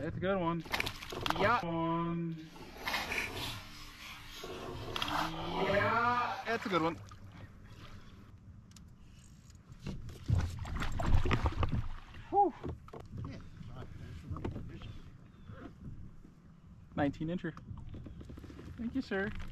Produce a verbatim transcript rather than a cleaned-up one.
That's a good one. Yeah. One. Yeah. That's a good one. Whew. nineteen incher. Thank you, sir.